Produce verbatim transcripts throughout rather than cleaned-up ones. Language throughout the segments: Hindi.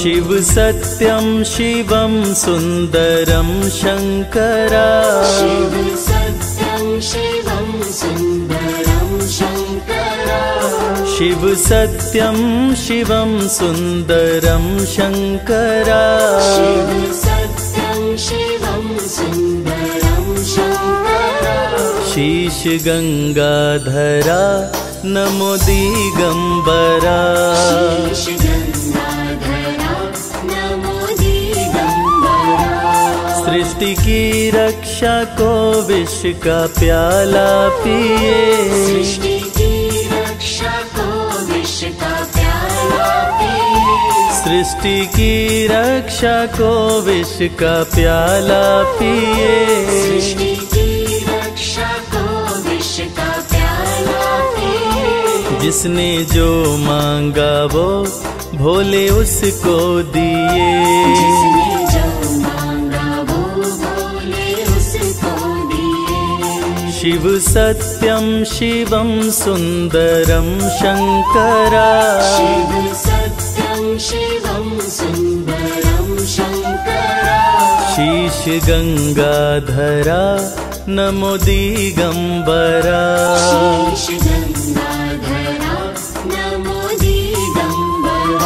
शिव सत्यं शिवं सुन्दरं शङ्करा शिव सत्यं शिवं सुन्दरं शङ्करा शिव सत्यं शिवं सुन्दरं शङ्करा शिव सत्यं शिवं सुन्दरं शङ्करा शीश गंगाधरा नमो दिगंबरा शीश गंगाधरा नमो दिगंबरा सृष्टि की रक्षा को विष का प्याला पिए सृष्टि की रक्षा को विष का प्याला पिए सृष्टि की रक्षा को विष का प्याला पिए सृष्टि की रक्षा को विष का प्याला पिए जिसने जो मांगा वो भोले उसको दिए जिसने जो मांगा वो भोले उसको दिए शिव सत्यं शिवं सुन्दरं शङ्करा शिव सत्यं शिवं सुन्दरं शङ्करा शीश गंगाधरा नमो दिगंबरा शीश गंगाधरा नमो दिगंबरा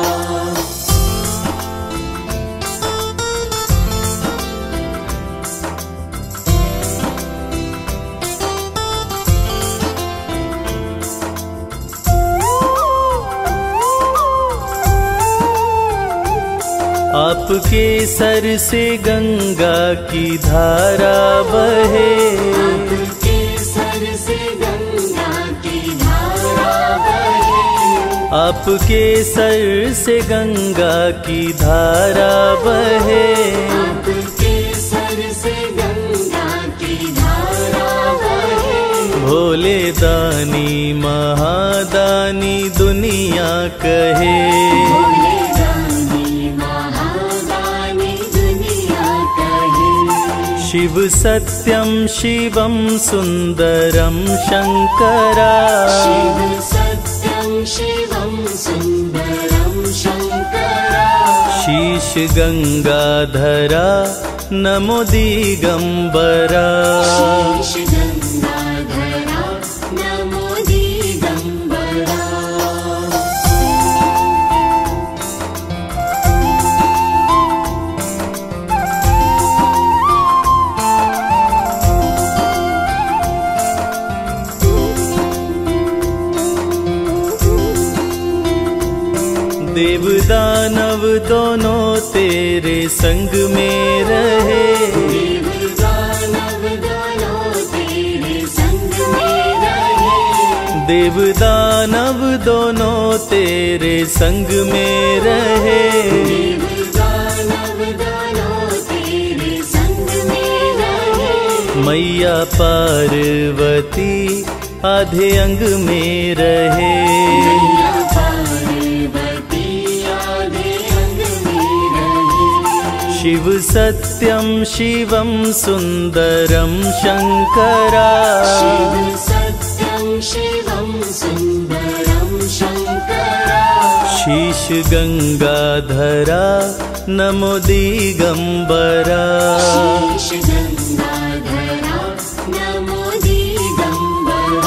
आपके सर से गंगा की धारा बहे आपके सर से गंगा की धारा बहे आपके सर से गंगा की धारा बहे आपके सर से गंगा की धारा बहे भोले दानी महादानी दुनिया कहे भोले दानी महादानी दुनिया कहे शिव सत्यं शिवं सुन्दरं शङ्करा शिव सत्यं शिवं सुन्दरं शङ्करा शीश गंगाधरा नमो दिगंबरा शीश गंगाधरा नमो दिगंबरा देव दानव दोनों तेरे संग में रहे देव दानव दोनों तेरे संग में रहे देव दानव दोनों तेरे संग में रहे देव दानव दोनों तेरे संग में रहे मैया पार्वती आधे अंग में रहे मैया पार्वती आधे अंग में रहे शिव सत्यं शिवं सुन्दरं शङ्करा शिव सत्यं शिवं सुन्दरं शङ्करा शीश गंगाधरा नमो दिगंबरा शीश गंगाधरा नमो दिगंबरा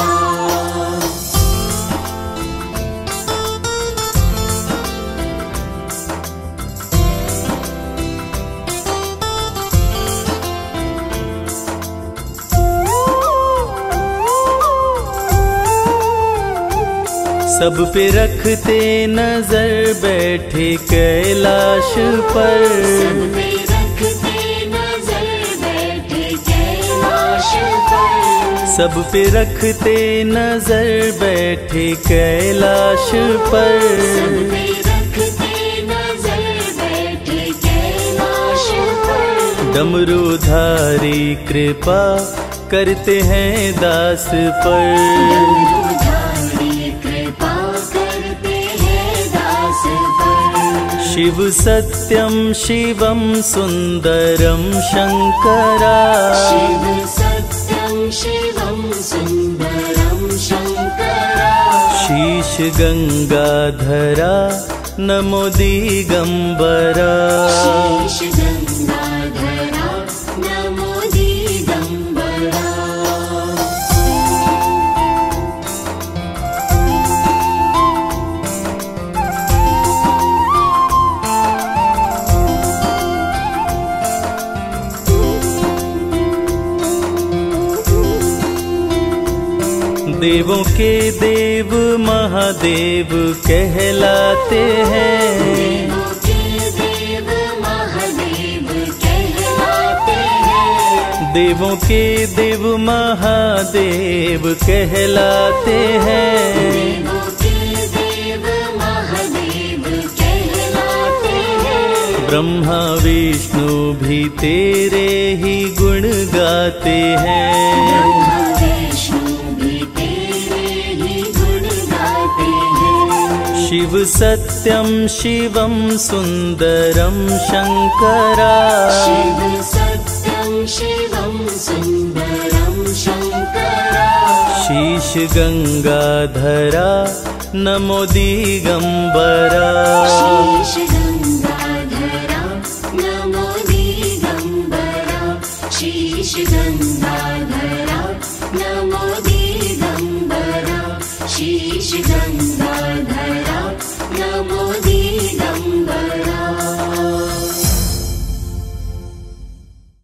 सब पे रखते नजर बैठे कैलाश पर सब पे रखते नजर बैठे कैलाश पर सब पे रखते नजर बैठे कैलाश पर सब पे रखते नजर बैठे कैलाश पर डमरूधारी कृपा करते हैं दास पर डमरूधारी कृपा करते हैं दास पर शिव सत्यं शिवं सुन्दरं शङ्करा शिव सत्यं शिवं सुन्दरं शङ्करा शीश गंगाधरा नमो दिगंबरा। शीश गंगाधरा नमो दिगंबरा। देवों के देव महादेव कहलाते हैं। देवों के देव महादेव कहलाते हैं। देवों के देव महादेव कहलाते हैं। देवों के देव महादेव कहलाते हैं। ब्रह्मा विष्णु भी तेरे ही गुण गाते हैं। ब्रह्मा विष्णु भी तेरे ही गुण गाते हैं। शिव सत्यम शिवम सुंदरम शंकरा। शिव सत्यं शिवं सुन्दरं शङ्करा। शीश गंगाधरा नमो दिगंबरा। शीश गंगाधरा नमो दिगंबरा। शीश गंगाधरा नमो दिगंबरा। शीश गंगाधरा